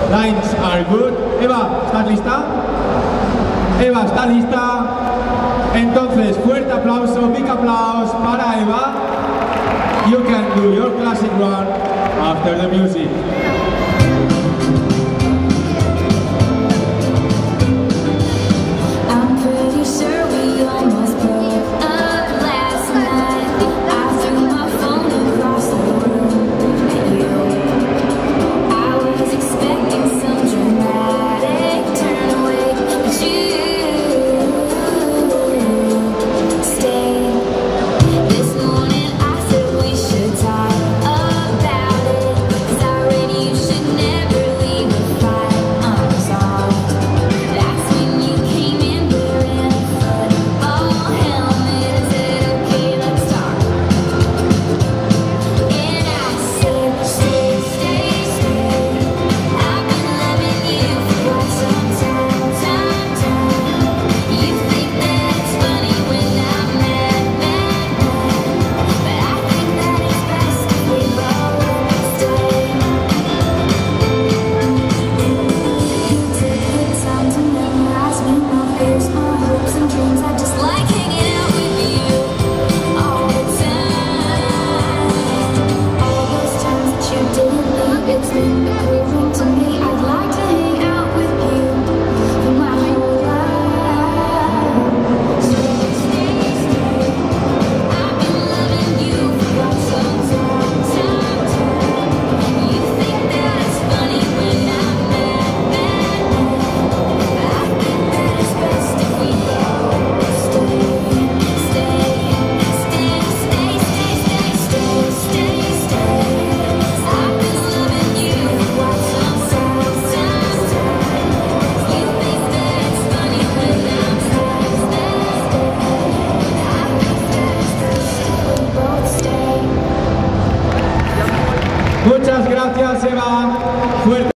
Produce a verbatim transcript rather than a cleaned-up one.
Lines are good. Eva, ¿estás lista? Eva, ¿está lista? Entonces, fuerte aplauso, big applause para Eva. You can do your classic run after the music. Muchas gracias, Eva. Fuerte.